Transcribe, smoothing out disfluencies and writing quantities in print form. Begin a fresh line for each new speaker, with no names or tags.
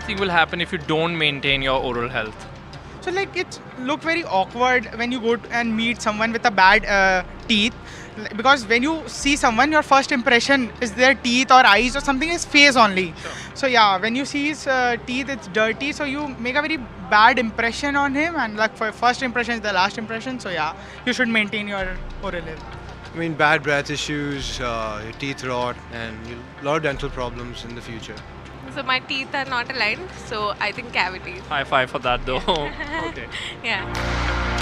thing will happen if you don't maintain your oral health?
So like it's look very awkward when you go and meet someone with a bad teeth, because when you see someone, your first impression is their teeth or eyes or something, is face only.
Sure.
So yeah, when you see his teeth, it's dirty, so you make a very bad impression on him, and like for first impression is the last impression. So yeah, you should maintain your oral health.
I mean, bad breath issues, your teeth rot, and a lot of dental problems in the future.
So my teeth are not aligned, so I think cavities.
High five for that though. Okay.
Yeah.